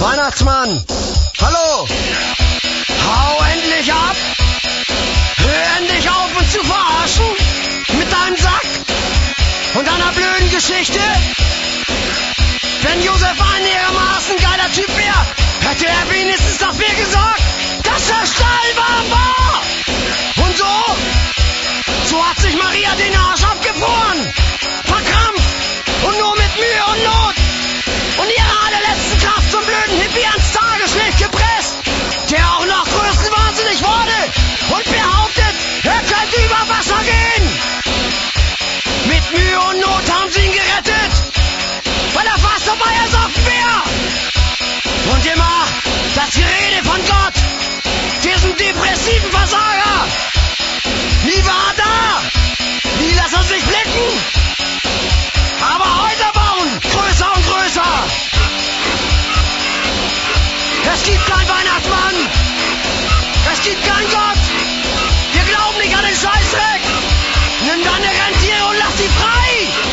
Weihnachtsmann! Hallo! Hau endlich ab! Hör endlich auf, uns zu verarschen! Mit deinem Sack! Und deiner blöden Geschichte! Wenn Josef einigermaßen geiler Typ wäre, hätte er wenigstens dafür gesorgt, dass der Stall warm war! Und so hat sich Maria den Arsch abgefroren! Verkrampft! Und nur mit Mühe und Not! Und ihre allerletzten Kraft zum blöden Hippie ans Tageslicht gepresst, der auch noch größenwahnsinnig wurde und behauptet, er könnte über Wasser gehen. Mit Mühe und Not haben sie ihn gerettet, weil er fast dabei ersoffen wäre. Und immer das Gerede von Gott, diesen depressiven Versager. Nie war er da, nie lässt er sich blicken. Aber Häuser bauen, größer und größer. Es gibt keinen Weihnachtsmann. Es gibt keinen Gott. Wir glauben nicht an den Scheißdreck. Nimm deine Rentiere und lass sie frei.